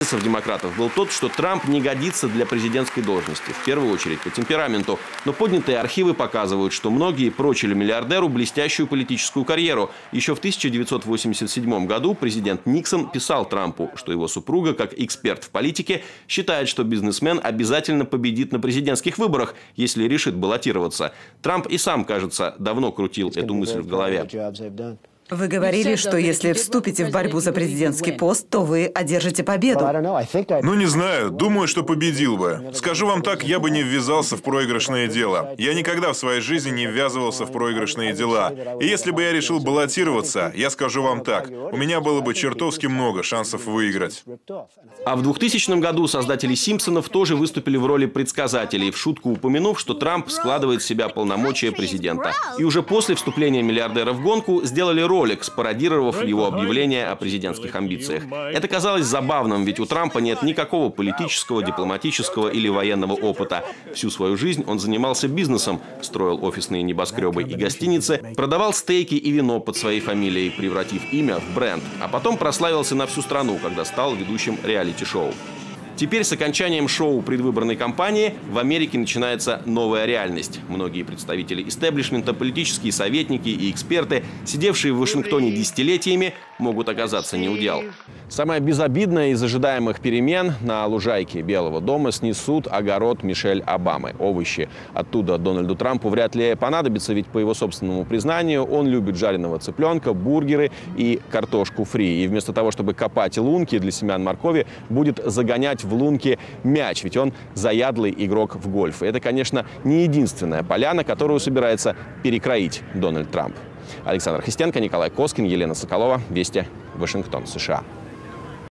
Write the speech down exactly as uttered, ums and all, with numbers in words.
демократов был тот, что Трамп не годится для президентской должности, в первую очередь по темпераменту. Но поднятые архивы показывают, что многие прочили миллиардеру блестящую политическую карьеру. Еще в тысяча девятьсот восемьдесят седьмом году президент Никсон писал Трампу, что его супруга, как эксперт в политике, считает, что бизнесмен обязательно победит на президентских выборах, если решит баллотироваться. Трамп и сам, кажется, давно крутил эту мысль в голове. Вы говорили, что если вступите в борьбу за президентский пост, то вы одержите победу. Ну, не знаю. Думаю, что победил бы. Скажу вам так, я бы не ввязался в проигрышное дело. Я никогда в своей жизни не ввязывался в проигрышные дела. И если бы я решил баллотироваться, я скажу вам так, у меня было бы чертовски много шансов выиграть. А в двухтысячном году создатели «Симпсонов» тоже выступили в роли предсказателей, в шутку упомянув, что Трамп складывает в себя полномочия президента. И уже после вступления миллиардера в гонку сделали ролик, ролик, спародировав его объявление о президентских амбициях. Это казалось забавным, ведь у Трампа нет никакого политического, дипломатического или военного опыта. Всю свою жизнь он занимался бизнесом, строил офисные небоскребы и гостиницы, продавал стейки и вино под своей фамилией, превратив имя в бренд. А потом прославился на всю страну, когда стал ведущим реалити-шоу. Теперь с окончанием шоу предвыборной кампании в Америке начинается новая реальность. Многие представители истеблишмента, политические советники и эксперты, сидевшие в Вашингтоне десятилетиями, могут оказаться неудел. Самое безобидное из ожидаемых перемен: на лужайке Белого дома снесут огород Мишель Обамы. Овощи оттуда Дональду Трампу вряд ли понадобится, ведь по его собственному признанию он любит жареного цыпленка, бургеры и картошку фри. И вместо того, чтобы копать лунки для семян моркови, будет загонять в лунки мяч, ведь он заядлый игрок в гольф. И это, конечно, не единственная поляна, которую собирается перекроить Дональд Трамп. Александр Хистенко, Николай Коскин, Елена Соколова. Вести, Вашингтон, США.